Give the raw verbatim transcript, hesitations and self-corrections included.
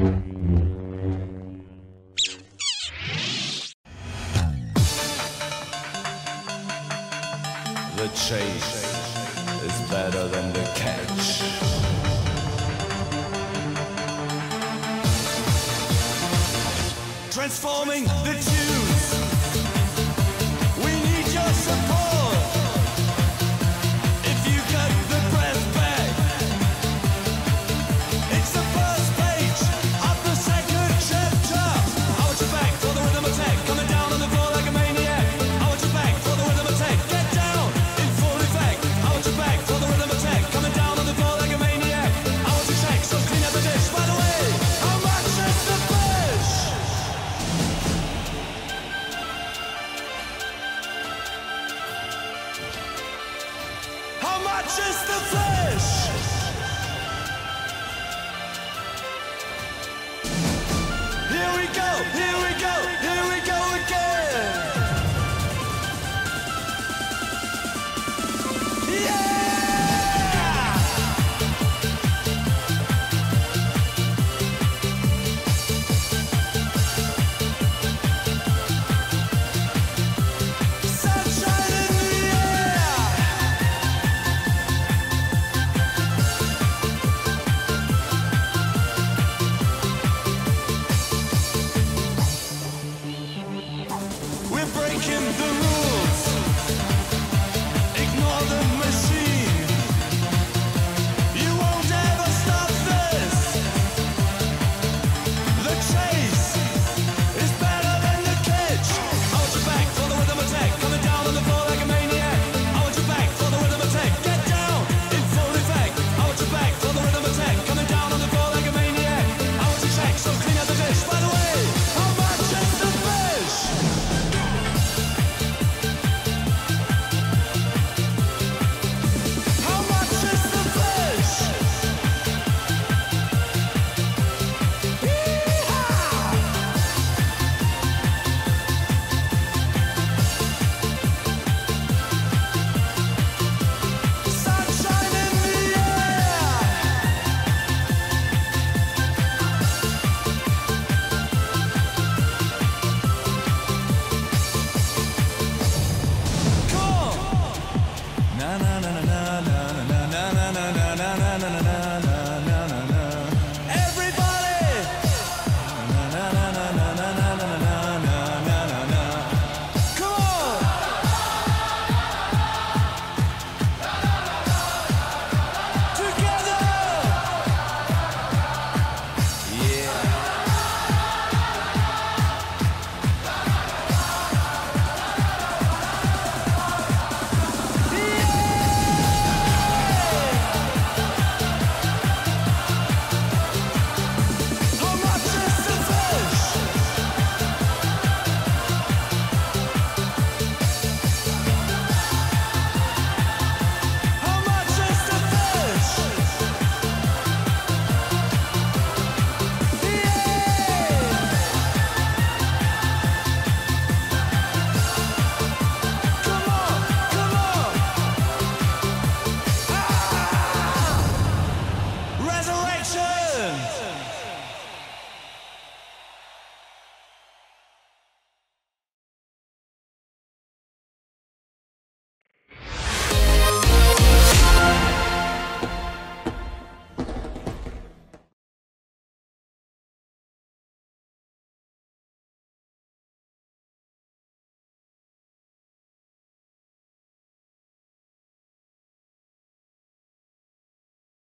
The chase is better than the catch. Transforming the tunes. We need your support. If you cut the press back, it's the first page of the second chapter. I want you back for the rhythm attack, coming down on the floor like a maniac. I want you back for the rhythm attack, get down in full effect. I want you back for the rhythm attack, coming down on the floor like a maniac. I want you check, so clean up the dish. By the way, how much is the fish? How much is the fish?